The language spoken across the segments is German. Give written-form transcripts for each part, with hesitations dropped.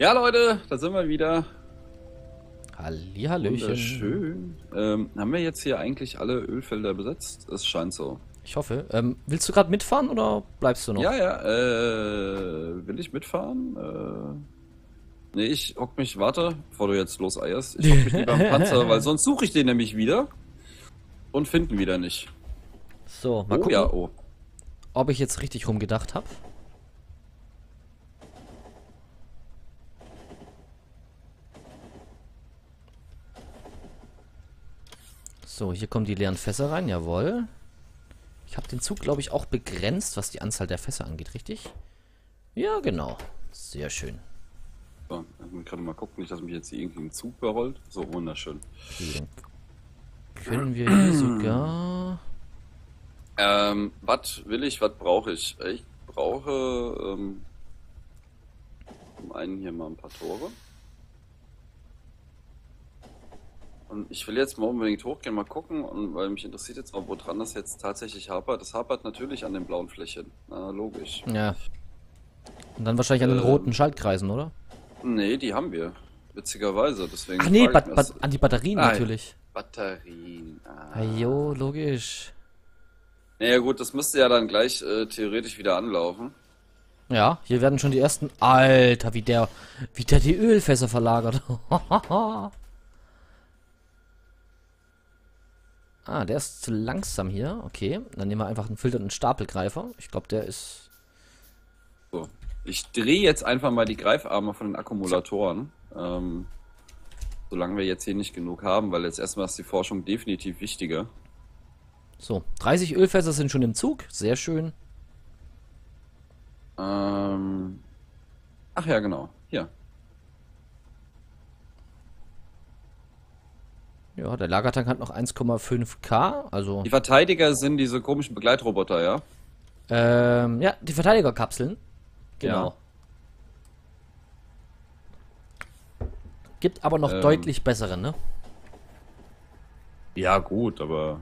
Ja, Leute, da sind wir wieder. Hallihallöchen. Wunderschön. Haben wir jetzt hier eigentlich alle Ölfelder besetzt? Es scheint so. Ich hoffe. Willst du gerade mitfahren oder bleibst du noch? Ja, ja, will ich mitfahren? Nee, ich hock mich, warte, bevor du jetzt loseierst. Ich hock mich lieber am Panzer, weil sonst suche ich den nämlich wieder und finden wieder nicht. So, mal Oh gucken, ja, oh. ob ich jetzt richtig rumgedacht habe. So, hier kommen die leeren Fässer rein, jawohl. Ich habe den Zug, glaube ich, auch begrenzt, was die Anzahl der Fässer angeht, richtig? Ja, genau. Sehr schön. So, ich muss gerade mal gucken, nicht, dass mich jetzt hier irgendwie ein Zug überrollt. So, wunderschön. Okay, dann können wir hier sogar... Was will ich, was brauche ich? Ich brauche, zum einen hier mal ein paar Tore. Und ich will jetzt mal unbedingt hochgehen, mal gucken, und weil mich interessiert jetzt mal, woran das jetzt tatsächlich hapert. Das hapert natürlich an den blauen Flächen. Na, logisch. Ja. Und dann wahrscheinlich an den roten Schaltkreisen, oder? Nee, die haben wir. Witzigerweise, deswegen. Ach nee, frage ich mich an die Batterien Ah, natürlich. Batterien. Ah, jo, logisch. Naja gut, das müsste ja dann gleich theoretisch wieder anlaufen. Ja, hier werden schon die ersten... Alter, wie der die Ölfässer verlagert. Ah, der ist zu langsam hier. Okay, dann nehmen wir einfach einen filternden Stapelgreifer. Ich glaube, der ist... So. Ich drehe jetzt einfach mal die Greifarme von den Akkumulatoren. Solange wir jetzt hier nicht genug haben, weil jetzt erstmal ist die Forschung definitiv wichtiger. So, 30 Ölfässer sind schon im Zug. Sehr schön. Ach ja, genau. Hier. Ja, der Lagertank hat noch 1,5K. Also, Die Verteidiger sind diese komischen Begleitroboter, ja? ja, die Verteidigerkapseln. Genau. Gibt aber noch deutlich bessere, ne? Ja, gut, aber...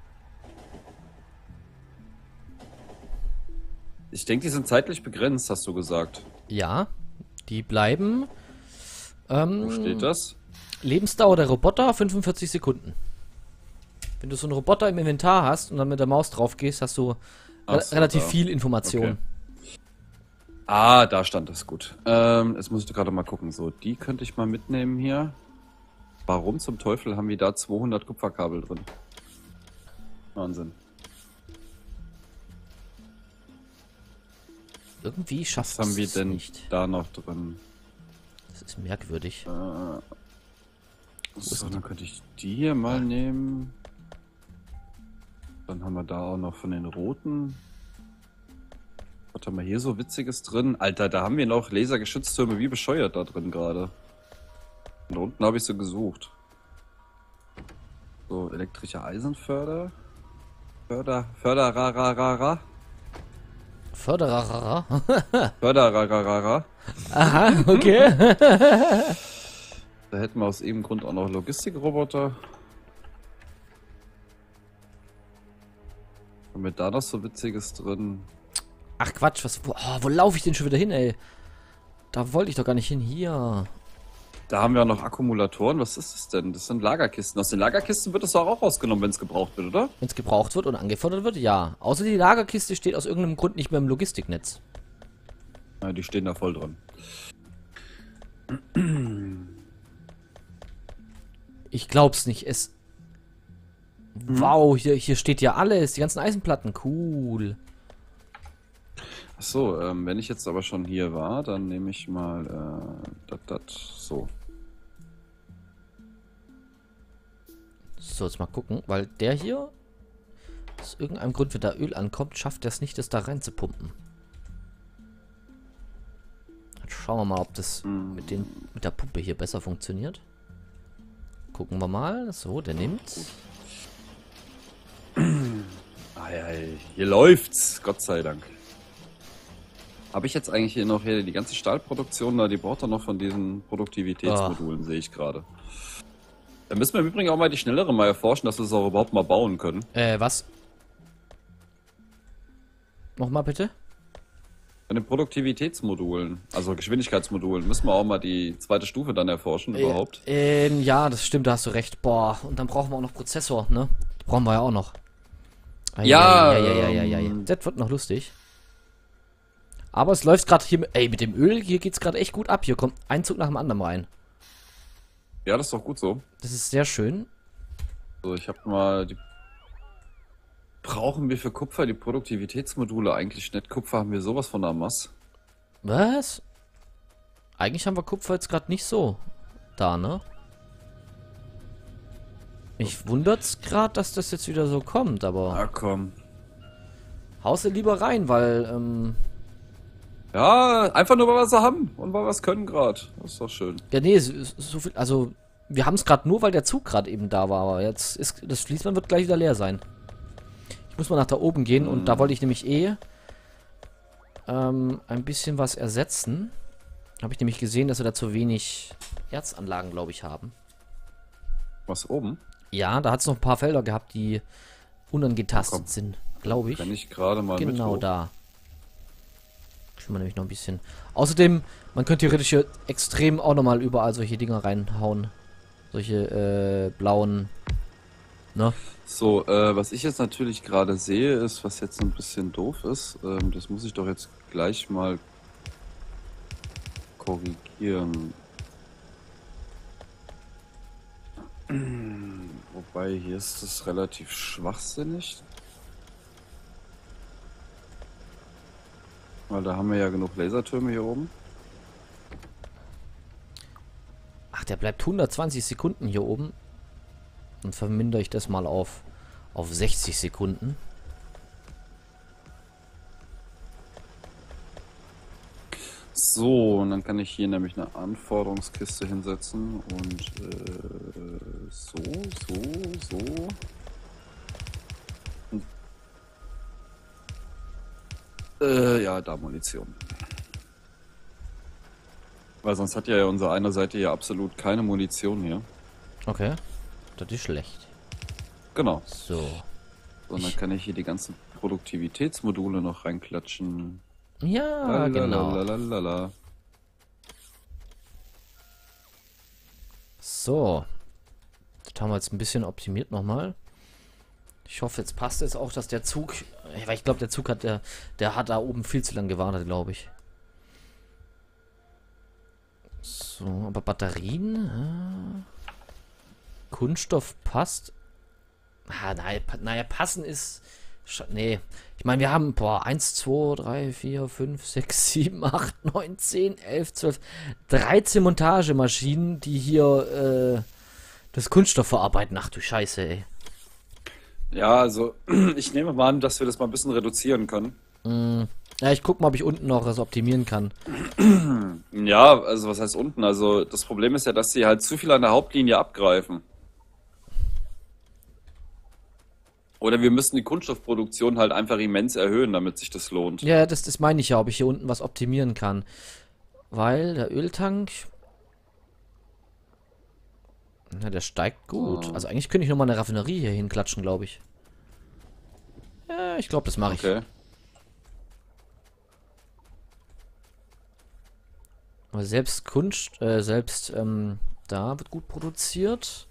Ich denke, die sind zeitlich begrenzt, hast du gesagt. Ja, die bleiben. Wo steht das? Lebensdauer der Roboter 45 Sekunden. Wenn du so einen Roboter im Inventar hast und dann mit der Maus drauf gehst, hast du So, relativ da. viel Information. Okay. Ah, da stand das, gut. Jetzt muss ich gerade mal gucken. So, die könnte ich mal mitnehmen hier. Warum zum Teufel haben wir da 200 Kupferkabel drin? Wahnsinn. Irgendwie schafft Was haben wir es denn nicht. da noch drin? Das ist merkwürdig. So, dann könnte ich die hier mal nehmen. Dann haben wir da auch noch von den roten. Was haben wir hier so Witziges drin? Alter, da haben wir noch Lasergeschütztürme wie bescheuert da drin gerade. Und da unten habe ich so gesucht. So, elektrische Eisenförder. Förderararara. Förderer. Förderararara. Aha, okay. Da hätten wir aus irgendeinem Grund auch noch Logistikroboter. Haben wir da noch so Witziges drin? Ach Quatsch, wo laufe ich denn schon wieder hin, ey? Da wollte ich doch gar nicht hin. Hier. Da haben wir auch noch Akkumulatoren. Was ist das denn? Das sind Lagerkisten. Aus den Lagerkisten wird es doch auch rausgenommen, wenn es gebraucht wird, oder? Wenn es gebraucht wird und angefordert wird, ja. Außer die Lagerkiste steht aus irgendeinem Grund nicht mehr im Logistiknetz. Ja, die stehen da voll drin. Ich glaub's nicht. Wow, hier steht ja alles. Die ganzen Eisenplatten. Cool. Achso, wenn ich jetzt aber schon hier war, dann nehme ich mal so. So, jetzt mal gucken, weil der hier, aus irgendeinem Grund, wenn da Öl ankommt, schafft er es nicht, das da rein zu pumpen. Jetzt schauen wir mal, ob das mit der Pumpe hier besser funktioniert. Gucken wir mal. So, der nimmt. Ah ja, hier läuft's, Gott sei Dank. Habe ich jetzt eigentlich hier noch die ganze Stahlproduktion da, die braucht er noch von diesen Produktivitätsmodulen, sehe ich gerade. Da müssen wir im Übrigen auch mal die schnellere mal erforschen, dass wir es auch überhaupt mal bauen können. Was? Nochmal bitte? Von den Produktivitätsmodulen, also Geschwindigkeitsmodulen, müssen wir auch mal die zweite Stufe dann erforschen überhaupt. Ja, das stimmt, da hast du recht. Boah, und dann brauchen wir auch noch Prozessor, ne? Brauchen wir ja auch noch. Ja, Das wird noch lustig. Aber es läuft gerade hier mit dem Öl, hier geht's gerade echt gut ab. Hier kommt ein Zug nach dem anderen rein. Ja, das ist doch gut so. Das ist sehr schön. So, ich habe mal die. Brauchen wir für Kupfer die Produktivitätsmodule eigentlich nicht? Kupfer haben wir sowas von der Masse. Was? Eigentlich haben wir Kupfer jetzt gerade nicht so da, ne? Mich wundert's gerade, dass das jetzt wieder so kommt, aber Ah, komm. haust du lieber rein, weil, Ja, einfach nur, weil wir es haben und weil wir es können gerade. Das ist doch schön. ja, nee, so viel, also, wir haben es gerade nur, weil der Zug gerade eben da war, aber jetzt ist, das Fließband wird gleich wieder leer sein. Ich muss mal nach da oben gehen und da wollte ich nämlich ein bisschen was ersetzen. Habe ich nämlich gesehen, dass wir da zu wenig Erzanlagen, glaube ich, haben. Was oben? Ja, da hat es noch ein paar Felder gehabt, die unangetastet sind, glaube ich. Kann ich gerade mal mit Genau hoch. da. Kriegen wir nämlich noch ein bisschen. Außerdem, man könnte theoretisch hier extrem auch nochmal überall solche Dinger reinhauen. Solche blauen. Ne? So, was ich jetzt natürlich gerade sehe, ist, was jetzt ein bisschen doof ist, das muss ich doch jetzt gleich mal korrigieren. Wobei, hier ist es relativ schwachsinnig. Weil da haben wir ja genug Lasertürme hier oben. Ach, der bleibt 120 Sekunden hier oben. Und vermindere ich das mal auf 60 Sekunden. So, und dann kann ich hier nämlich eine Anforderungskiste hinsetzen und so. Und, ja, da Munition. Weil sonst hat ja unsere eine Seite hier absolut keine Munition hier. Okay. Das ist schlecht. Genau. So. Und dann kann ich hier die ganzen Produktivitätsmodule noch reinklatschen. Ja, genau. Lalalala. So. Das haben wir jetzt ein bisschen optimiert nochmal. Ich hoffe, jetzt passt es auch, dass der Zug... Weil ich glaube, der Zug hat... Der hat da oben viel zu lange gewartet, glaube ich. So, aber Batterien... Kunststoff passt. Naja, passen ist... Nee. Ich meine, wir haben, 1, 2, 3, 4, 5, 6, 7, 8, 9, 10, 11, 12, 13 Montagemaschinen, die hier das Kunststoff verarbeiten. Ach du Scheiße, ey. Ja, also ich nehme mal an, dass wir das mal ein bisschen reduzieren können. Ja, ich guck mal, ob ich unten noch was optimieren kann. Ja, also was heißt unten? Also das Problem ist ja, dass sie halt zu viel an der Hauptlinie abgreifen. Oder wir müssen die Kunststoffproduktion halt einfach immens erhöhen, damit sich das lohnt. Ja, das meine ich ja, ob ich hier unten was optimieren kann. Weil der Öltank... Na, der steigt gut. So. Also eigentlich könnte ich nochmal eine Raffinerie hier hinklatschen, glaube ich. Ja, ich glaube, das mache ich. Okay. Aber selbst da wird gut produziert.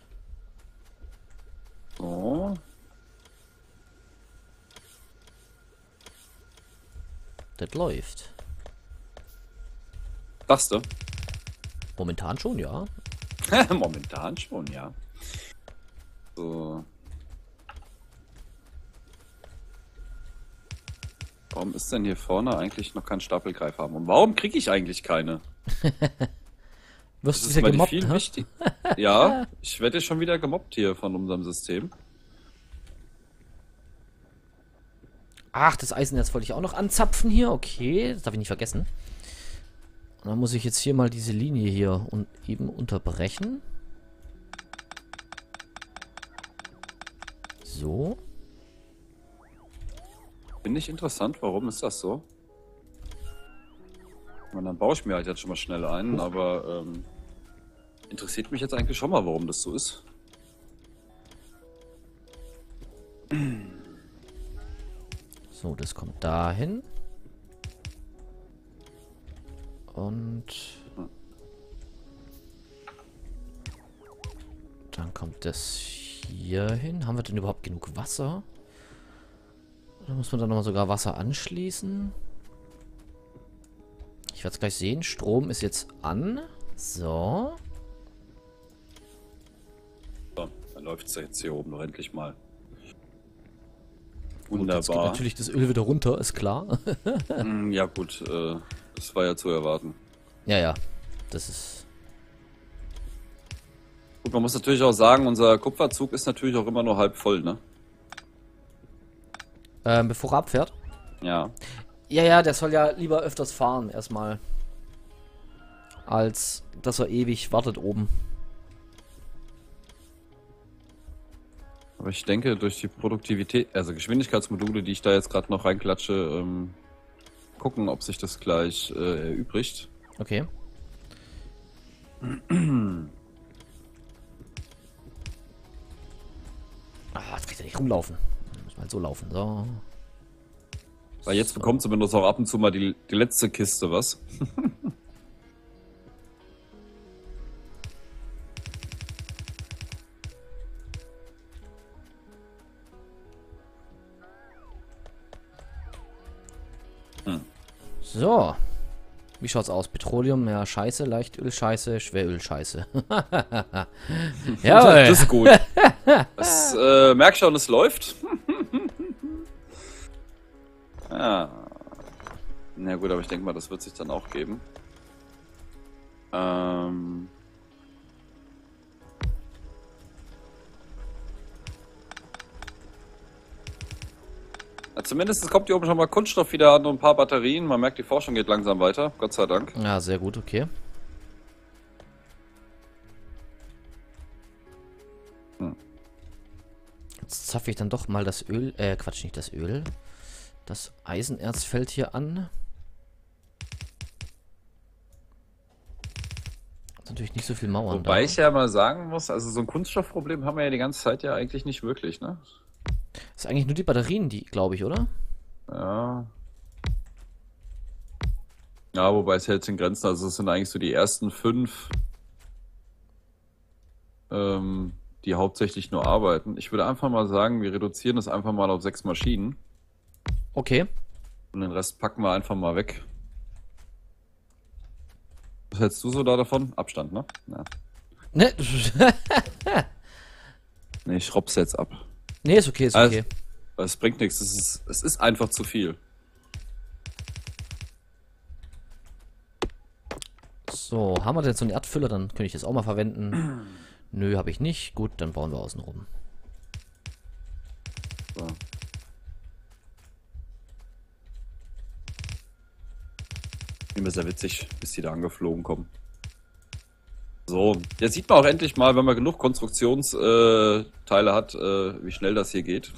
So. Das läuft. Sagst du? Momentan schon, ja. Momentan schon, ja. So. Warum ist denn hier vorne eigentlich noch kein Stapelgreifer haben? Und warum kriege ich eigentlich keine? Wirst du Das ist wieder mal gemobbt, viel ne? wichtig. Ja, ich werde schon wieder gemobbt hier von unserem System. Ach, das Eisenerz wollte ich auch noch anzapfen hier. Okay, das darf ich nicht vergessen. Und dann muss ich jetzt hier mal diese Linie hier und eben unterbrechen. So. Finde ich interessant, warum ist das so? Und dann baue ich mir halt jetzt schon mal schnell ein, aber interessiert mich jetzt eigentlich schon mal, warum das so ist. So, das kommt dahin. und dann kommt das hier hin. Haben wir denn überhaupt genug Wasser? Oder muss man da nochmal sogar Wasser anschließen? Ich werde es gleich sehen. Strom ist jetzt an. So. So, dann läuft es jetzt hier oben noch endlich mal. Gut, jetzt geht Wunderbar. natürlich das Öl wieder runter, ist klar. Ja gut, das war ja zu erwarten. Ja. Das ist... Gut, man muss natürlich auch sagen, unser Kupferzug ist natürlich auch immer nur halb voll, ne? Bevor er abfährt? Ja. Ja, der soll ja lieber öfters fahren, erstmal. Als dass er ewig wartet oben. Aber ich denke, durch die Produktivität, also Geschwindigkeitsmodule, die ich da jetzt gerade noch reinklatsche, gucken, ob sich das gleich erübrigt. Okay. Jetzt kann ich ja nicht rumlaufen. Muss mal so laufen. So. Weil jetzt bekommt zumindest auch ab und zu mal die letzte Kiste was. So. Wie schaut's aus? Petroleum, ja, scheiße. Leichtöl, scheiße. Schweröl, scheiße. Ja, Das ist gut. Das merk schon, es läuft. Ja. Na gut, aber ich denke mal, das wird sich dann auch geben. Ja, zumindest kommt hier oben schon mal Kunststoff wieder an und ein paar Batterien. Man merkt, die Forschung geht langsam weiter. Gott sei Dank. Ja, sehr gut, okay. Jetzt zapfe ich dann doch mal das Öl, Quatsch, nicht das Öl. Das Eisenerzfeld hier an. Ist natürlich nicht so viel Mauern Wobei da. ich ja mal sagen muss, also so ein Kunststoffproblem haben wir ja die ganze Zeit ja eigentlich nicht wirklich, ne? Ist eigentlich nur die Batterien, die, glaube ich, oder? Ja. Ja, wobei es hält in Grenzen, also es sind eigentlich so die ersten 5, die hauptsächlich nur arbeiten. Ich würde einfach mal sagen, wir reduzieren das einfach mal auf 6 Maschinen Okay. und den Rest packen wir einfach mal weg. Was hältst du so da davon? Abstand, ne? Ja. Ne? Nee, ich schraub's jetzt ab. Nee, ist okay, ist okay. Es bringt nichts, es ist einfach zu viel. So, haben wir denn so einen Erdfüller? Dann könnte ich das auch mal verwenden. Nö, habe ich nicht. Gut, dann bauen wir außen rum. So. Immer sehr witzig, bis die da angeflogen kommen. So, jetzt sieht man auch endlich mal, wenn man genug Konstruktionsteile hat, wie schnell das hier geht.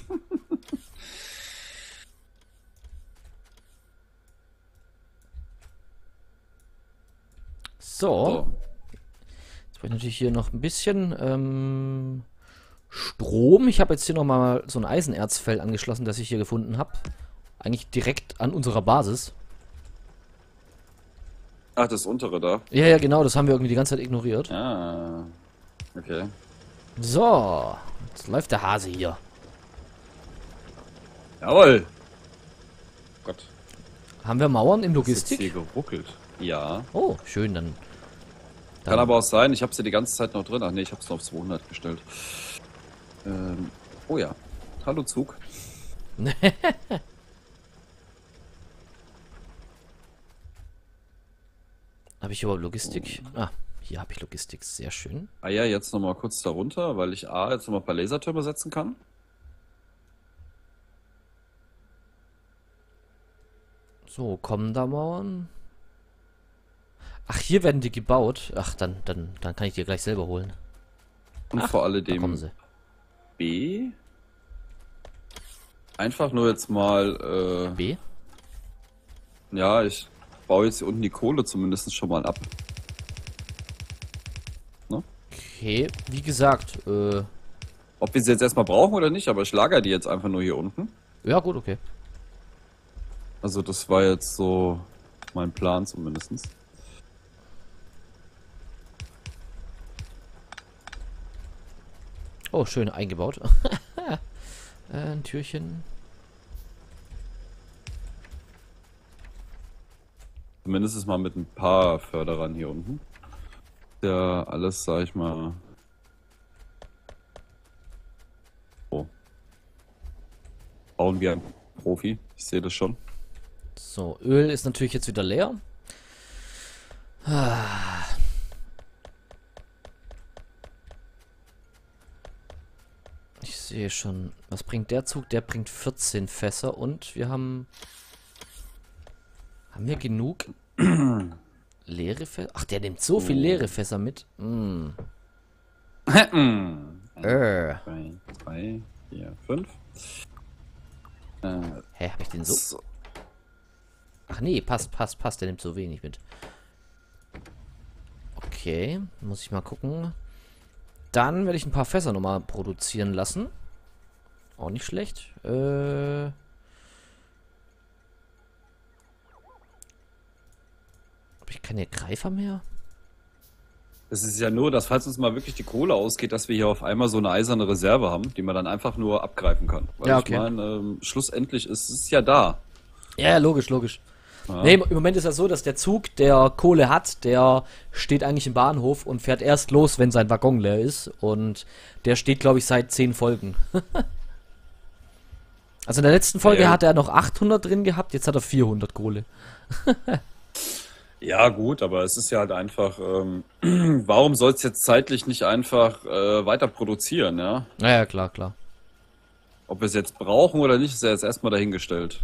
So. Jetzt brauche ich natürlich hier noch ein bisschen Strom. Ich habe jetzt hier nochmal so ein Eisenerzfeld angeschlossen, das ich hier gefunden habe. Eigentlich direkt an unserer Basis. Ach, das untere da. Ja, genau, das haben wir irgendwie die ganze Zeit ignoriert. Ah, okay. So, jetzt läuft der Hase hier. Jawohl. Gott, Haben wir Mauern in das ist jetzt Logistik? hier geruckelt. Ja. Oh, schön, dann. Kann aber auch sein, ich habe sie die ganze Zeit noch drin. Ach nee, ich habe es auf 200 gestellt. Oh ja. Hallo Zug. Habe ich überhaupt Logistik? Ah, hier habe ich Logistik. Sehr schön. Ah ja, jetzt nochmal kurz darunter, weil ich jetzt nochmal ein paar Lasertürme setzen kann. So, kommen da Mauern? Ach, hier werden die gebaut. Ach, dann kann ich die gleich selber holen. Und Ach, vor Da alledem kommen sie. B. Einfach nur jetzt mal, B? ja, ich baue jetzt hier unten die Kohle zumindest schon mal ab. Okay, wie gesagt, Ob wir sie jetzt erstmal brauchen oder nicht, aber ich lagere die jetzt einfach nur hier unten. ja gut, okay. Also das war jetzt so mein Plan zumindest. Oh, schön eingebaut. Ein Türchen. Zumindest mal mit ein paar Förderern hier unten. Ja, alles, sag ich mal. Oh. Bauen wir ein Profi. Ich sehe das schon. So, Öl ist natürlich jetzt wieder leer. Ah. Ich sehe schon. Was bringt der Zug? Der bringt 14 Fässer und wir haben... Haben wir genug leere Fässer? Ach, der nimmt so viel leere Fässer mit. Mm. 2, 3, 4, 5. Hä, hab ich den so? Ach nee, passt. Der nimmt so wenig mit. Okay, muss ich mal gucken. Dann werde ich ein paar Fässer nochmal produzieren lassen. Auch nicht schlecht. Habe ich keine Greifer mehr? Es ist ja nur, dass falls uns mal wirklich die Kohle ausgeht, dass wir hier auf einmal so eine eiserne Reserve haben, die man dann einfach nur abgreifen kann. Weil ja, okay. Ich meine, schlussendlich ist es ja da. Ja, logisch. Ja. Nee, im Moment ist ja so, dass der Zug, der Kohle hat, der steht eigentlich im Bahnhof und fährt erst los, wenn sein Waggon leer ist. Und der steht, glaube ich, seit 10 Folgen. Also in der letzten Folge hat er noch 800 drin gehabt, jetzt hat er 400 Kohle. Ja, gut, aber es ist ja halt einfach, warum soll es jetzt zeitlich nicht einfach weiter produzieren, ja? Ja, klar. Ob wir es jetzt brauchen oder nicht, ist ja jetzt erstmal dahingestellt.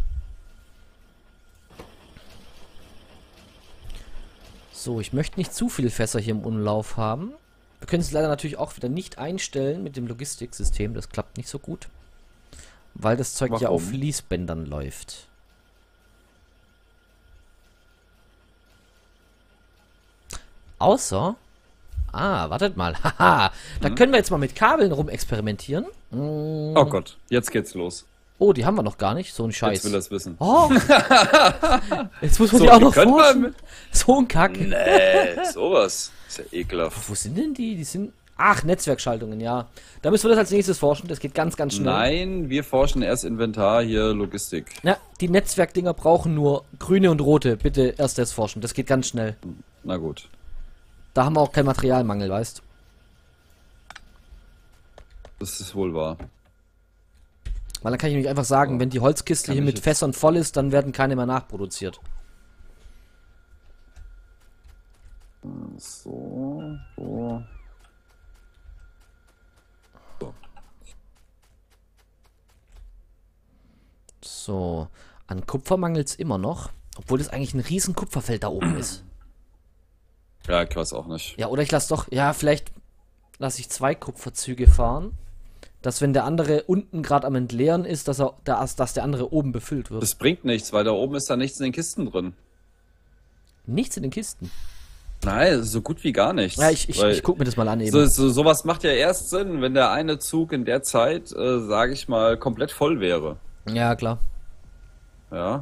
So, ich möchte nicht zu viele Fässer hier im Umlauf haben. Wir können es leider natürlich auch wieder nicht einstellen mit dem Logistiksystem, das klappt nicht so gut. Weil das Zeug ja auf Fließbändern läuft. Außer... Ah, wartet mal. Haha. Da können wir jetzt mal mit Kabeln rumexperimentieren. Oh Gott, jetzt geht's los. Oh, die haben wir noch gar nicht. So ein Scheiß. Jetzt will er es wissen. Oh. Jetzt muss man die auch noch forschen. So ein Kack. Nee, sowas. Ist ja ekelhaft. Wo sind denn die? Die sind... Ach, Netzwerkschaltungen, ja. Da müssen wir das als nächstes forschen. Das geht ganz schnell. Nein, wir forschen erst Inventar, hier Logistik. Ja, die Netzwerkdinger brauchen nur grüne und rote. Bitte erst das forschen. Das geht ganz schnell. Na gut. Da haben wir auch keinen Materialmangel, weißt du? Das ist wohl wahr. Weil dann kann ich nämlich einfach sagen, wenn die Holzkiste hier mit Fässern voll ist, dann werden keine mehr nachproduziert. So. So, an Kupfer mangelt es immer noch, obwohl das eigentlich ein riesen Kupferfeld da oben ist. Ja, ich weiß auch nicht. Ja, oder ich lasse doch, ja, vielleicht lasse ich 2 Kupferzüge fahren, dass wenn der andere unten gerade am Entleeren ist, dass der andere oben befüllt wird. Das bringt nichts, weil da oben ist da nichts in den Kisten drin. Nichts in den Kisten? Nein, so gut wie gar nichts. Ja, ich guck mir das mal an eben. Sowas macht ja erst Sinn, wenn der eine Zug in der Zeit, sage ich mal, komplett voll wäre. Ja, klar. Ja.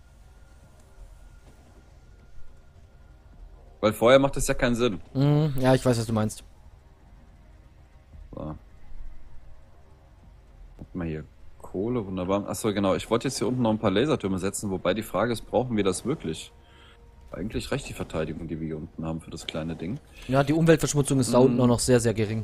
Weil vorher macht das ja keinen Sinn. Ja, ich weiß, was du meinst. So. Guck mal hier. Kohle, wunderbar. Achso, genau. Ich wollte jetzt hier unten noch ein paar Lasertürme setzen, wobei die Frage ist, brauchen wir das wirklich? Eigentlich reicht die Verteidigung, die wir hier unten haben für das kleine Ding. Ja, die Umweltverschmutzung ist da unten auch noch sehr, sehr gering.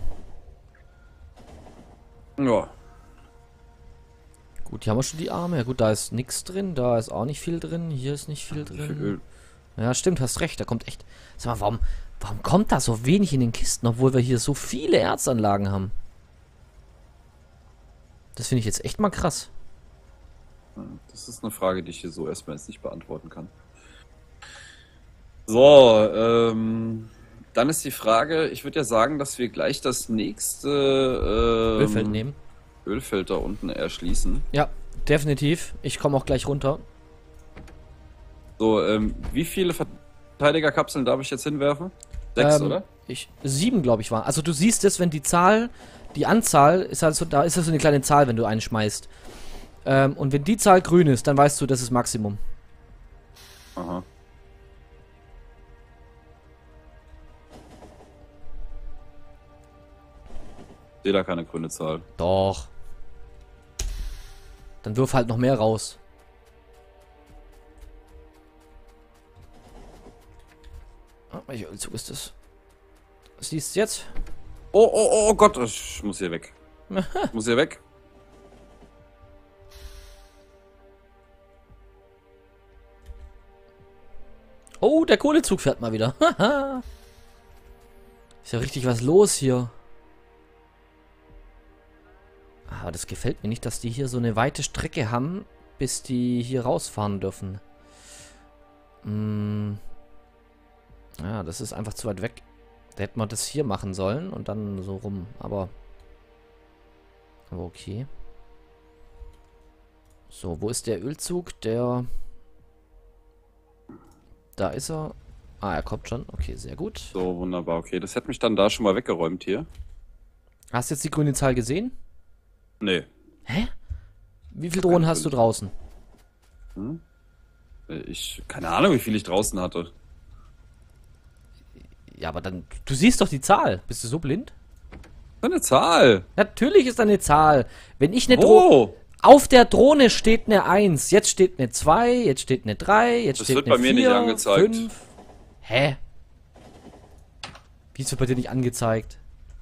Ja. Gut, hier haben wir schon die Arme. Ja gut, da ist nichts drin, da ist auch nicht viel drin, hier ist nicht viel drin. Öl. Ja, stimmt, hast recht, da kommt echt... Sag mal, warum kommt da so wenig in den Kisten, obwohl wir hier so viele Erzanlagen haben? Das finde ich jetzt echt mal krass. Das ist eine Frage, die ich hier so erstmal jetzt nicht beantworten kann. So, dann ist die Frage, ich würde ja sagen, dass wir gleich das nächste Ölfeld nehmen. Ölfeld da unten erschließen. Ja, definitiv. Ich komme auch gleich runter. So, wie viele Verteidigerkapseln darf ich jetzt hinwerfen? 6, oder? 7, glaube ich, war. Also du siehst es, wenn die Anzahl ist halt so, da ist das so eine kleine Zahl, wenn du einen schmeißt. Und wenn die Zahl grün ist, dann weißt du, das ist Maximum. Aha. Sehe da keine grüne Zahl. Doch. Dann wirf halt noch mehr raus. Ah, welcher Ölzug ist das? Siehst du jetzt? Oh Gott, ich muss hier weg. Ich muss hier weg. Oh, der Kohlezug fährt mal wieder. Ist ja richtig was los hier. Aber das gefällt mir nicht, dass die hier so eine weite Strecke haben, bis die hier rausfahren dürfen. Ja, das ist einfach zu weit weg. Da hätte man das hier machen sollen und dann so rum. Aber okay. So, wo ist der Ölzug? Der... Da ist er. Ah, er kommt schon. Okay, sehr gut. So, wunderbar. Okay, das hätte mich dann da schon mal weggeräumt hier. Hast du jetzt die grüne Zahl gesehen? Nee. Hä? Wie viele Drohnen hast du draußen? Keine Ahnung, wie viel ich draußen hatte. Ja, aber dann... Du siehst doch die Zahl. Bist du so blind? So eine Zahl. Natürlich ist da eine Zahl. Wenn ich eine Drohne... Auf der Drohne steht eine 1, jetzt steht eine 2, jetzt steht eine 3, jetzt das steht wird eine bei mir 4, nicht angezeigt. 5. Hä? Wieso wird bei dir nicht angezeigt?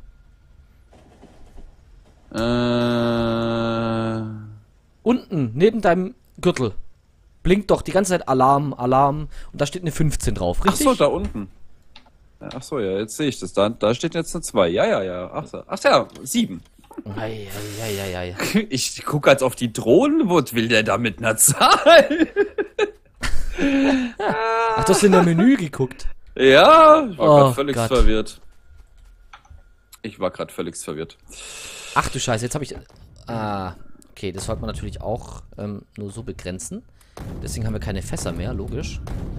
Unten, neben deinem Gürtel. Blinkt doch die ganze Zeit Alarm, Alarm. Und da steht eine 15 drauf, richtig? Ach so, da unten. Ach so, ja, jetzt sehe ich das. Da steht jetzt eine 2. Ja. Ach ja, 7. Ei. Ich gucke jetzt auf die Drohnen. Was will der da mit einer Zahl? Ach, du hast in der Menü geguckt. Ja, ich war gerade völlig Gott. verwirrt. Ich war gerade völlig verwirrt. Ach du Scheiße, jetzt habe ich... Ah, okay, das sollte man natürlich auch nur so begrenzen. Deswegen haben wir keine Fässer mehr, logisch.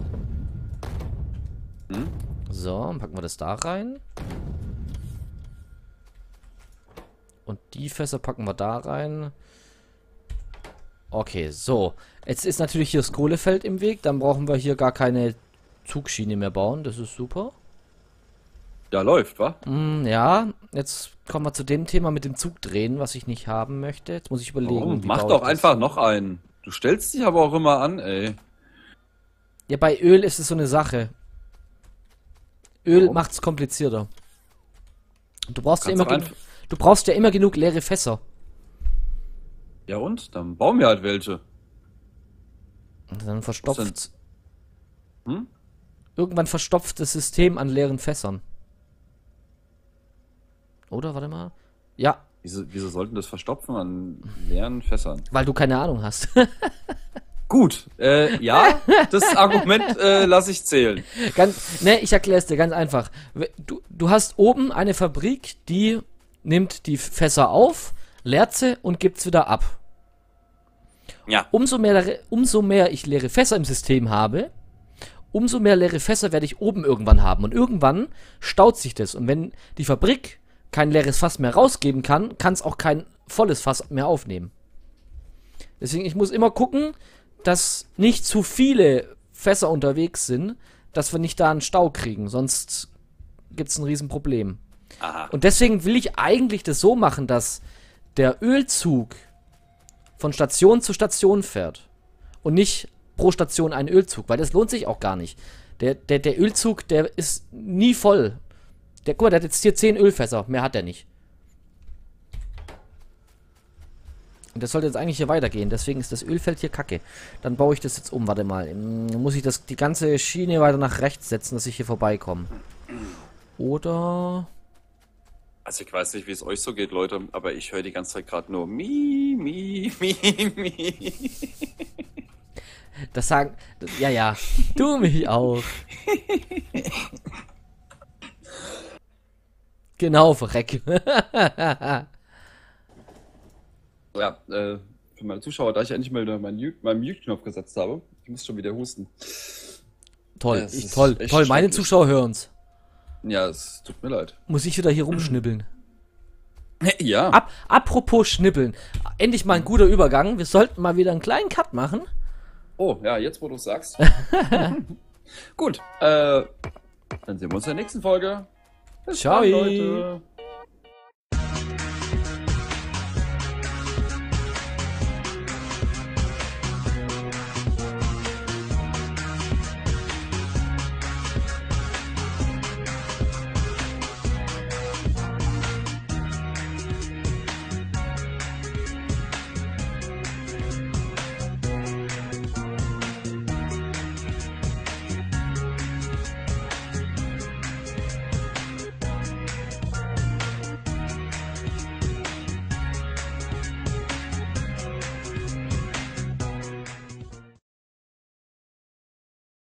So, packen wir das da rein. Und die Fässer packen wir da rein. Okay, so. Jetzt ist natürlich hier das Kohlefeld im Weg. Dann brauchen wir hier gar keine Zugschiene mehr bauen. Das ist super. Ja, läuft, wa? Ja, jetzt kommen wir zu dem Thema mit dem Zugdrehen, was ich nicht haben möchte. Jetzt muss ich überlegen. Warum? wie Mach baue doch ich das? einfach noch einen. Du stellst dich aber auch immer an, ey. Ja, bei Öl ist es so eine Sache. Öl Warum? macht's komplizierter. Und du brauchst ja Kannst immer doch du brauchst ja immer genug leere Fässer. Ja und? Dann bauen wir halt welche. Und dann verstopft. Hm? Irgendwann verstopft das System an leeren Fässern. Oder? Warte mal. Ja, Wieso sollten das verstopfen an leeren Fässern? weil du keine Ahnung hast. Gut, ja, das Argument lasse ich zählen. Ich erkläre es dir ganz einfach. Du hast oben eine Fabrik, die nimmt die Fässer auf, leert sie und gibt es wieder ab. Ja. Umso mehr ich leere Fässer im System habe, umso mehr leere Fässer werde ich oben irgendwann haben. Und irgendwann staut sich das. Und wenn die Fabrik kein leeres Fass mehr rausgeben kann, kann es auch kein volles Fass mehr aufnehmen. Deswegen, ich muss immer gucken, dass nicht zu viele Fässer unterwegs sind, dass wir nicht da einen Stau kriegen. Sonst gibt es ein Riesenproblem. Aha. Und deswegen will ich eigentlich das so machen, dass der Ölzug von Station zu Station fährt. Und nicht pro Station ein Ölzug, weil das lohnt sich auch gar nicht. Der Ölzug, der ist nie voll. Guck mal, der hat jetzt hier 10 Ölfässer, mehr hat er nicht. Und das sollte jetzt eigentlich hier weitergehen, deswegen ist das Ölfeld hier kacke. Dann baue ich das jetzt um, warte mal. Dann muss ich die ganze Schiene weiter nach rechts setzen, dass ich hier vorbeikomme. Oder... Also ich weiß nicht, wie es euch so geht, Leute, aber ich höre die ganze Zeit gerade nur Mi. Das sagen... Ja, du mich auch. Genau, verreck. Ja, für meine Zuschauer, da ich endlich mal wieder meinen Mute-Knopf gesetzt habe, ich muss schon wieder husten. Toll, Ja, es ist toll. echt Meine schrecklich. Zuschauer hören's. Ja, es tut mir leid. Muss ich wieder hier rumschnibbeln. Ja. Apropos Schnibbeln. Endlich mal ein guter Übergang. Wir sollten mal wieder einen kleinen Cut machen. Oh, ja, jetzt wo du es sagst. Gut, dann sehen wir uns in der nächsten Folge. Bis Ciao. dann, Leute.